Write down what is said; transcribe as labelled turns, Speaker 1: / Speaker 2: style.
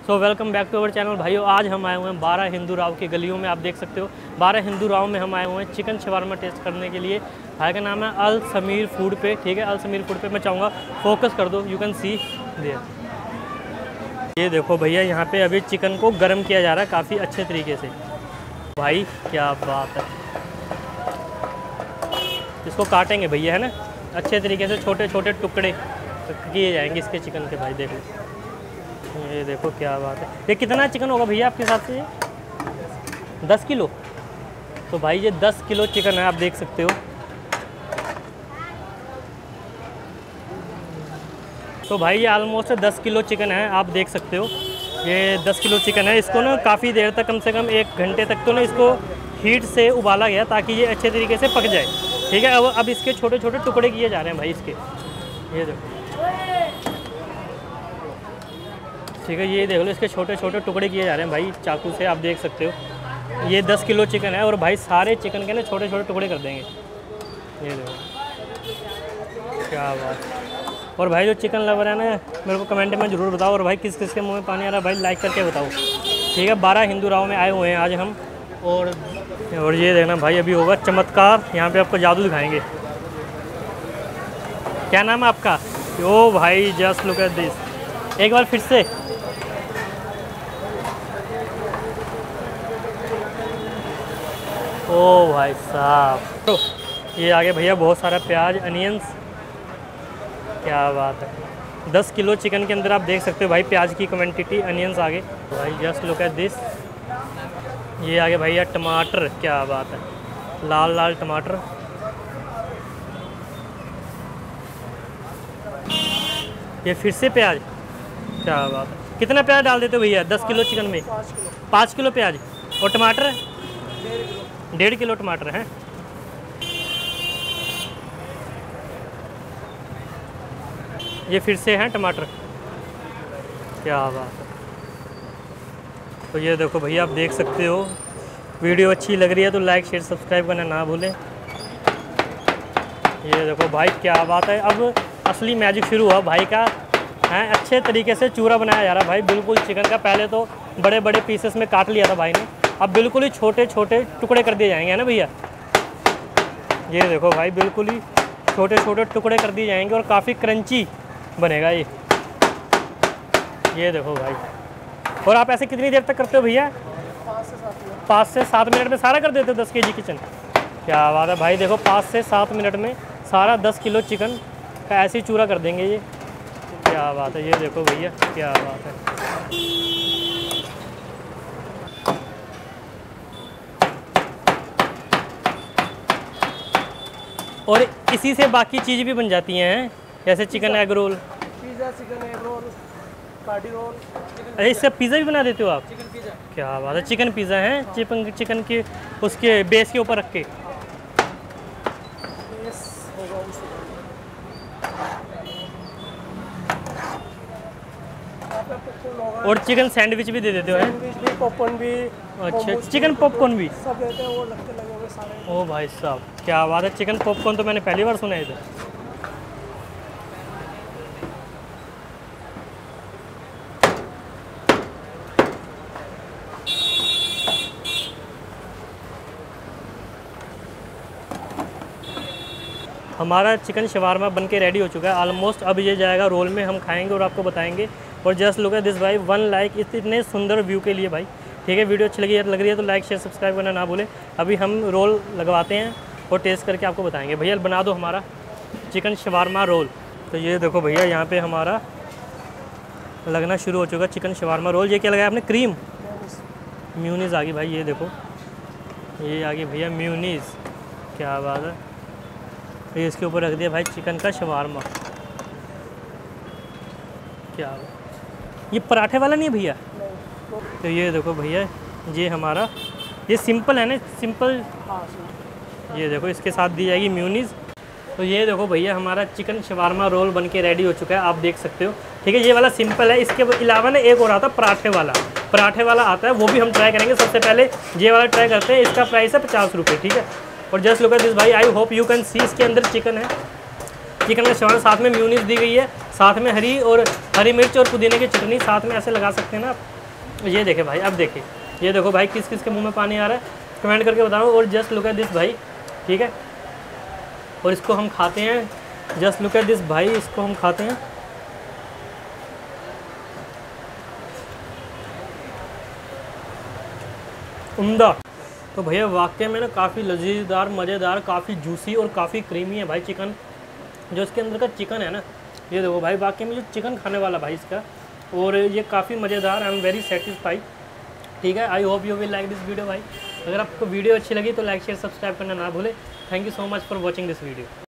Speaker 1: So welcome back to our channel भाइयों। आज हम आए हुए हैं 12 हिंदू राव की गलियों में। आप देख सकते हो 12 हिंदू राव में हम आए हुए हैं चिकन शवारमा टेस्ट करने के लिए। भाई का नाम है अल समीर फूड पे, ठीक है। अल समीर फूड पे मैं चाहूँगा फोकस कर दो, यू कैन सी देयर। ये देखो भैया, यहाँ पे अभी चिकन को गर्म किया जा रहा है काफ़ी अच्छे तरीके से। भाई क्या बात है, इसको काटेंगे भैया, है ना, अच्छे तरीके से छोटे छोटे टुकड़े किए जाएंगे इसके चिकन के। भाई देखो, ये देखो क्या बात है। ये कितना चिकन होगा भैया आपके हिसाब से? 10 किलो। तो भाई ये 10 किलो चिकन है, आप देख सकते हो। तो भाई ये आलमोस्ट 10 किलो चिकन है, आप देख सकते हो। ये 10 किलो चिकन है। इसको ना काफ़ी देर तक, कम से कम 1 घंटे तक तो ना इसको हीट से उबाला गया ताकि ये अच्छे तरीके से पक जाए, ठीक है। अब इसके छोटे छोटे टुकड़े किए जा रहे हैं भाई इसके, ये देखो, ठीक है। ये देख लो, इसके छोटे छोटे टुकड़े किए जा रहे हैं भाई चाकू से, आप देख सकते हो। ये 10 किलो चिकन है और भाई सारे चिकन के ना छोटे छोटे टुकड़े कर देंगे, ये देखो क्या बात है। और भाई जो चिकन लवर है ना, मेरे को कमेंट में ज़रूर बताओ। और भाई किस किस के मुंह में पानी आ रहा है भाई, लाइक करके बताओ, ठीक है। 12 हिंदू राव में आए हुए हैं आज हम। और ये देखना भाई, अभी होगा चमत्कार, यहाँ पे आपको जादू दिखाएंगे। क्या नाम है आपका? ओ भाई जस्ट लुक एट दिस, एक बार फिर से। ओ भाई साहब, तो ये आगे भैया बहुत सारा प्याज, अनियंस, क्या बात है। 10 किलो चिकन के अंदर आप देख सकते हो भाई प्याज की क्वांटिटी, अनियंस आगे भाई जस्ट लुक एट दिस। ये आगे भैया टमाटर, क्या बात है, लाल लाल टमाटर। ये फिर से प्याज, क्या बात है। कितना प्याज डाल देते हो भैया 10 किलो चिकन में? 5 किलो प्याज। और टमाटर 1.5 किलो टमाटर हैं। ये फिर से हैं टमाटर, क्या बात है। तो ये देखो भैया, आप देख सकते हो। वीडियो अच्छी लग रही है तो लाइक शेयर सब्सक्राइब करना ना भूलें। ये देखो भाई क्या बात है, अब असली मैजिक शुरू हुआ भाई का, है। अच्छे तरीके से चूरा बनाया जा रहा है भाई, बिल्कुल चिकन का। पहले तो बड़े बड़े पीसेस में काट लिया था भाई ने, अब बिल्कुल ही छोटे छोटे टुकड़े कर दिए जाएंगे, है ना भैया। ये देखो भाई, बिल्कुल ही छोटे छोटे टुकड़े कर दिए जाएंगे और काफ़ी क्रंची बनेगा ये। ये देखो भाई। और आप ऐसे कितनी देर तक करते हो भैया? 5 से 7 मिनट में सारा कर देते हो 10 kg चिकन? क्या बात है भाई, देखो 5 से 7 मिनट में सारा 10 किलो चिकन का ऐसे ही चूरा कर देंगे ये, क्या बात है। ये देखो भैया, क्या बात है। और इसी से बाकी चीज़ भी बन जाती हैं, जैसे chicken egg roll,
Speaker 2: pizza, chicken egg roll, कार्डी रोल।
Speaker 1: अरे इससे पिज़्ज़ा भी बना देते हो आप?
Speaker 2: चिकन पिज़्ज़ा,
Speaker 1: क्या बात है। चिकन पिज़्ज़ा है, चिकन के उसके बेस के ऊपर रख के।
Speaker 2: बेस होगा उसका।
Speaker 1: और चिकन सैंडविच भी दे देते हो, हैं?
Speaker 2: सैंडविच भी, पॉपकॉर्न भी।
Speaker 1: अच्छा, चिकन पॉपकॉर्न भी?
Speaker 2: सब रहते हैं, वो लगे हुए सारे।
Speaker 1: ओ भाई साहब, क्या बात है। चिकन पॉपकॉर्न तो मैंने पहली बार सुना है इधर। हमारा चिकन शवारमा बन के रेडी हो चुका है ऑलमोस्ट। अब ये जाएगा रोल में, हम खाएंगे और आपको बताएंगे। और जस्ट लुक एट दिस भाई, 1 लाइक इतने सुंदर व्यू के लिए भाई, ठीक है। वीडियो अच्छी लग रही है तो लाइक शेयर सब्सक्राइब करना ना भूलें। अभी हम रोल लगवाते हैं और टेस्ट करके आपको बताएंगे। भैया बना दो हमारा चिकन शवारमा रोल। तो ये देखो भैया, यहाँ पे हमारा लगना शुरू हो चुका चिकन शवारमा रोल। ये क्या लगाया आपने? क्रीम, म्यूनीस आ गई भाई, ये देखो, ये आ गई भैया म्यूनीस, क्या बात है। ये इसके ऊपर रख दिया भाई चिकन का शवारमा, क्या ये पराठे वाला नहीं है भैया? तो ये देखो भैया, ये हमारा, ये सिंपल है ना, सिंपल। ये देखो इसके साथ दी जाएगी म्यूनीस। तो ये देखो भैया, हमारा चिकन शवारमा रोल बन के रेडी हो चुका है, आप देख सकते हो, ठीक है। ये वाला सिंपल है, इसके अलावा ना एक और आता है पराठे वाला आता है, वो भी हम ट्राई करेंगे। सबसे पहले ये वाला ट्राई करते हैं। इसका प्राइस है 50 रुपये, ठीक है। और जस्ट लुक एट दिस भाई, I hope you can see, इसके अंदर चिकन है, चिकन का शवारमा, साथ में म्यूनीस दी गई है, साथ में हरी मिर्च और पुदीने की चटनी साथ में ऐसे लगा सकते हैं ना आप, ये देखे भाई, अब देखिए, ये देखो भाई किस किस के मुंह में पानी आ रहा है, कमेंट करके बताओ। और जस्ट लुक एट दिस भाई, ठीक है, और इसको हम खाते हैं। जस्ट लुक एट दिस भाई, इसको हम खाते हैं। उम्दा। तो भैया वाकई में ना काफ़ी लजीजदार, मज़ेदार, काफ़ी जूसी और काफ़ी क्रीमी है भाई चिकन। जो इसके अंदर का चिकन है ना, ये देखो भाई, वाकई में जो चिकन खाने वाला भाई इसका, और ये काफ़ी मज़ेदार। आई एम वेरी सेटिस्फाइड, ठीक है। I hope you will like this video भाई। अगर आपको वीडियो अच्छी लगी तो लाइक शेयर सब्सक्राइब करना ना भूले। Thank you so much for watching this video.